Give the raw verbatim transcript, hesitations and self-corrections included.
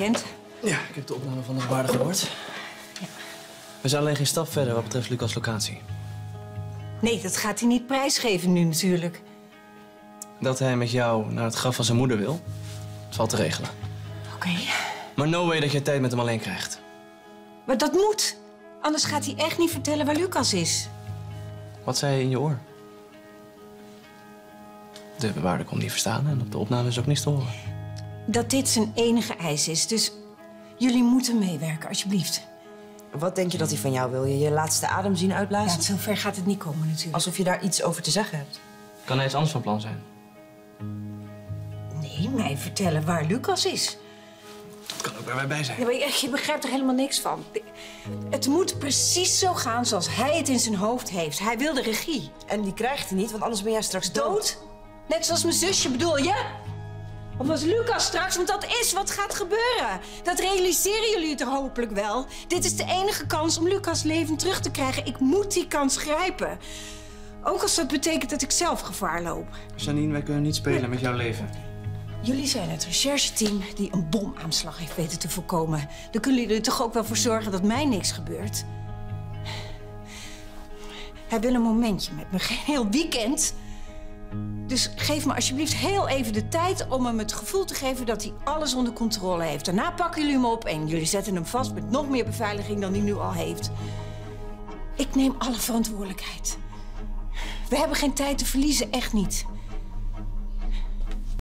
weekend? Ja, ik heb de opname van de waarde gehoord. Ja. We zijn alleen geen stap verder wat betreft Lucas' locatie. Nee, dat gaat hij niet prijsgeven nu natuurlijk. Dat hij met jou naar het graf van zijn moeder wil, dat valt te regelen. Oké. Okay. Maar no way dat je tijd met hem alleen krijgt. Maar dat moet. Anders gaat hij echt niet vertellen waar Lucas is. Wat zei hij in je oor? De bewaarder kon niet verstaan en op de opname is ook niks te horen. Dat dit zijn enige eis is, dus jullie moeten meewerken, alsjeblieft. Wat denk je dat hij van jou wil? Je je laatste adem zien uitblazen? Ja, zover gaat het niet komen natuurlijk. Alsof je daar iets over te zeggen hebt. Kan hij iets anders van plan zijn? Nee, mij vertellen waar Lucas is. Dat kan ook bij mij bij zijn. Ja, maar je, je begrijpt er helemaal niks van. Het moet precies zo gaan zoals hij het in zijn hoofd heeft. Hij wil de regie. En die krijgt hij niet, want anders ben jij straks dood. Dood? Net zoals mijn zusje, bedoel je? Of als Lucas straks, want dat is wat gaat gebeuren. Dat realiseren jullie toch hopelijk wel. Dit is de enige kans om Lucas' leven terug te krijgen. Ik moet die kans grijpen. Ook als dat betekent dat ik zelf gevaar loop. Janine, wij kunnen niet spelen met jouw leven. Jullie zijn het rechercheteam die een bomaanslag heeft weten te voorkomen. Dan kunnen jullie er toch ook wel voor zorgen dat mij niks gebeurt. Hij wil een momentje met me, geen heel weekend. Dus geef me alsjeblieft heel even de tijd om hem het gevoel te geven dat hij alles onder controle heeft. Daarna pakken jullie hem op en jullie zetten hem vast met nog meer beveiliging dan hij nu al heeft. Ik neem alle verantwoordelijkheid. We hebben geen tijd te verliezen, echt niet.